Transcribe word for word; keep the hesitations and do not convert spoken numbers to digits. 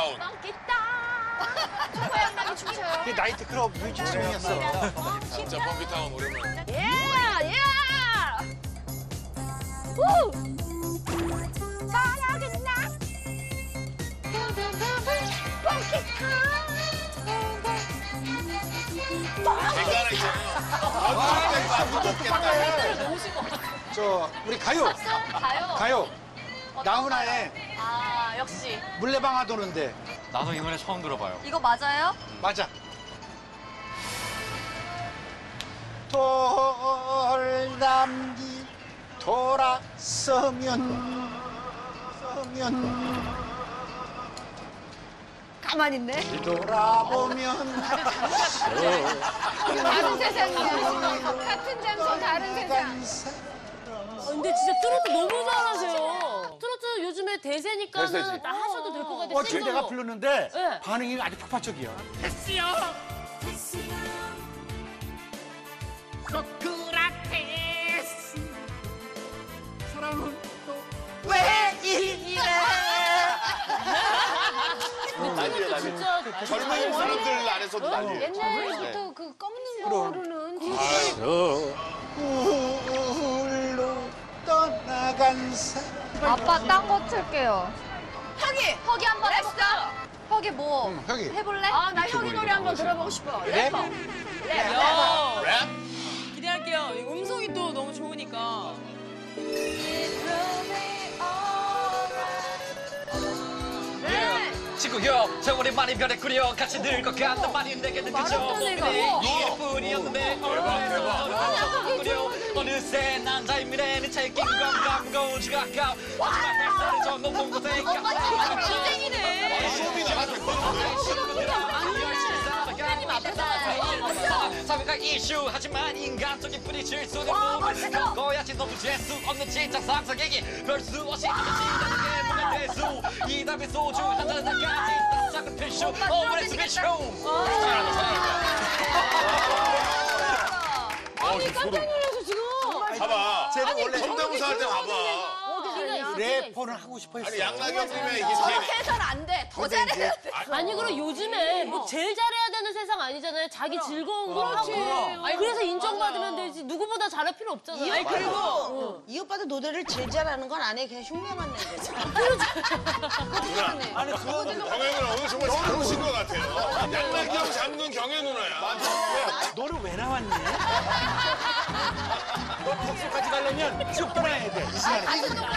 펑키타운. 펑키타. 초코양락이 춤춰요. 그 나이트클럽 뮤직뱅이었어. 진짜 펑키타운 오랜만에. 예! 예! 우! 사랑했나? 펑키타. 댕가라 있잖아요. 묻었겠다. 너무 쉬워. 저 우리 가요. 가요. 가요. 어떤 나훈아의 가요? 아, 역시. 물레방아 도는데. 나도 이 노래 처음 들어봐요. 이거 맞아요? 맞아. 돌담기 돌아서면 서면 가만히 있네. 돌아보면 다른 세상이야. 같은 장소 다른 세상. 근데 진짜 트로트 너무 잘하세요. 트로트 요즘에 대세니까는 대세지. 다 하셔도 될 것 같아요. 어, 지금 내가 불렀는데 네. 반응이 아주 폭발적이야. 소크라테스 사랑은 왜 이래? 난리야, 난리. 진짜 젊은 사람들 안에서도 난리예요. 옛날부터 그 꺾는 거로는 홀로 떠나간 사람. 아빠 딴 거 틀게요. 혁이! 혁이 한번 해볼까? 혁이 뭐 응, 혁이. 해볼래? 아, 나 혁이 노래 한번 들어보고 싶어. 랩? 래퍼. 랩. 랩? 기대할게요. 음성이 또 너무 좋으니까. 친구요, 세월이 많이 변했구려. 같이 늙어간단 말이 내게는 그저 몸이 일뿐이었는데 어느새부려 어느새 남자의 미래는 책임 감감고 지각감 하지만 햇살을 저 높은 곳에 인생이네. 쇼미더가 됐거든요. 사회가 이슈 하지만 인간적인 뿌리 질 수는 와, 모르는 멋지다. 거야지 너무 재수 없는 진짜 상상에게 별수 없이 지나는 게 문의 대수 이 답의 소주 한 잔까지 작은 필수 오브레스 필수 아니 깜짝 놀라서 지금. 봐봐. 쟤는 원래 성대모사 할 때 봐봐. 래퍼는 하고 싶어 했어. 아니, 양락이형님의 이게 저렇게 해서는 안 돼. 더 잘해야 돼. 아니 그럼 요즘에 뭐 제일 잘해야 되는 세상 아니잖아요. 자기 즐거운 거 하고. 아니 그래서 인정받으면 되지. 누구보다 잘할 필요 없잖아요. 아니 그리고 이 오빠도 노래를 제일 잘하는 건 안 해. 그냥 흉내만 내는 거지. 아니 그거 경혜 누나 오늘 정말 잘 오신 것 같아요. 양락이 형 잡는 경혜 누나야. 맞아. 너를 왜 나왔니? 너 복수까지 가려면 쭉 떠나야 돼. 이 시간에.